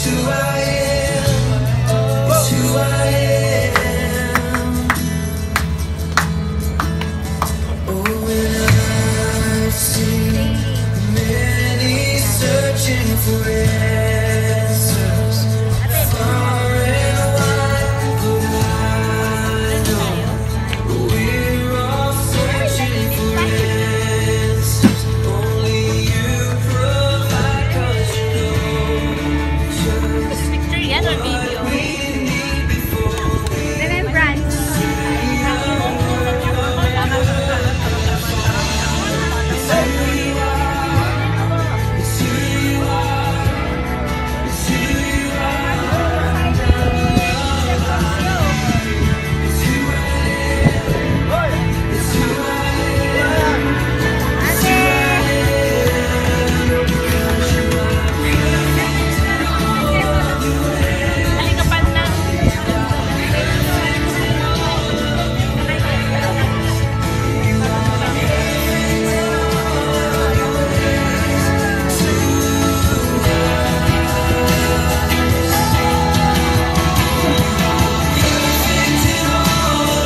who I am. It's who I am. Oh, when I've seen many searching for it.